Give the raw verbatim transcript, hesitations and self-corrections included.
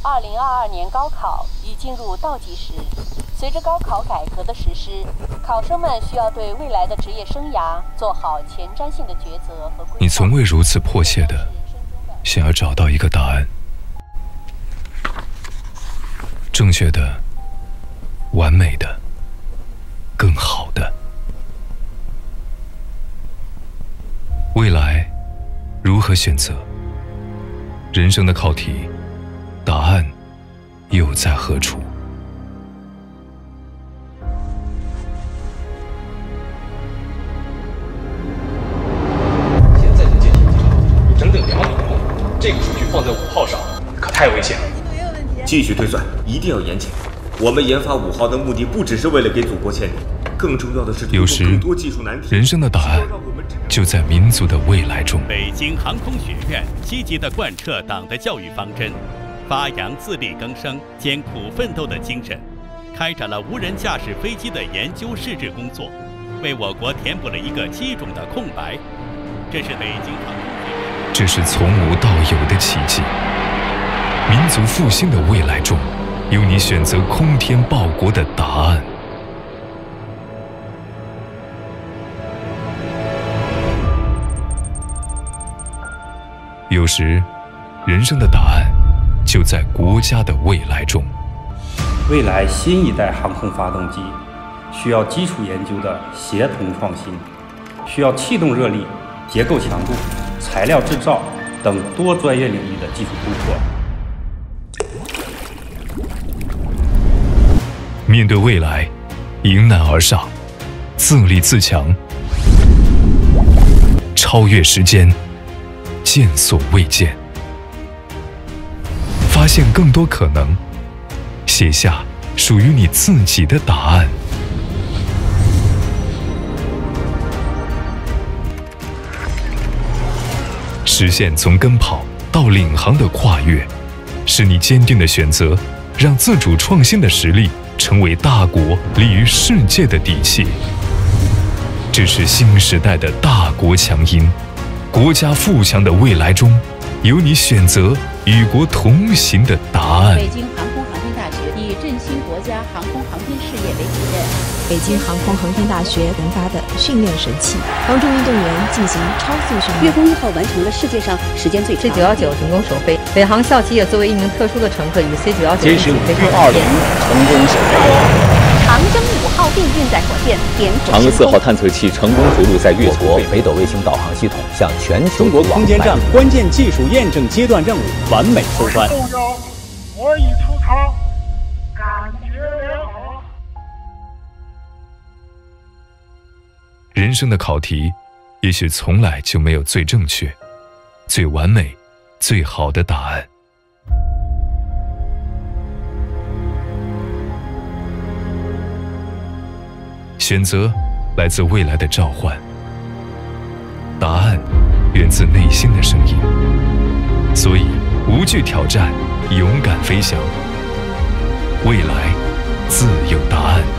二零二二年高考已进入倒计时，随着高考改革的实施，考生们需要对未来的职业生涯做好前瞻性的抉择和规划。 你从未如此迫切的想要找到一个答案，正确的、完美的、更好的。未来如何选择？人生的考题，答案又在何处？ 现在就进行机场，整整两米高，这个数据放在五号上，可太危险了。 继续推算，一定要严谨。我们研发五号的目的不只是为了给祖国千里，更重要的是有时更多技术难题。 人生的答案就在民族的未来中。 北京航空学院积极地贯彻党的教育方针，发扬自力更生、艰苦奋斗的精神，开展了无人驾驶飞机的研究试制工作，为我国填补了一个机种的空白。这是北京航空学院， 这是从无到有的奇迹。民族复兴的未来中，有你选择空天报国的答案。有时，人生的答案就在国家的未来中。 未来新一代航空发动机需要基础研究的协同创新，需要气动热力、结构强度、材料制造等多专业领域的技术突破。 面对未来，迎难而上，自立自强，超越时间，见所未见，发现更多可能，写下属于你自己的答案。实现从跟跑到领航的跨越，是你坚定的选择，让自主创新的实力成为大国立于世界的底气。这是新时代的大国强音，国家富强的未来中，有你选择与国同行的答案。 北京航空航天大学以振兴国家航空航天事业为己任， 北京航空航天大学研发的训练神器，帮助运动员进行超速训练。 月宫一号完成了世界上时间最长 C 九一九成功首飞，北航校企业作为一名特殊的乘客，与 C 九一九一起飞上二零成功首飞。 长征五号电运载火箭点火嫦娥四号探测器成功着陆在月球。北斗卫星导航系统向全球中国空间站关键技术验证阶段任务完美收官。 我已出舱，感觉良好。 人生的考题，也许从来就没有最正确、最完美、最好的答案。选择来自未来的召唤，答案源自内心的声音。所以，无惧挑战，勇敢飞翔，未来自有答案。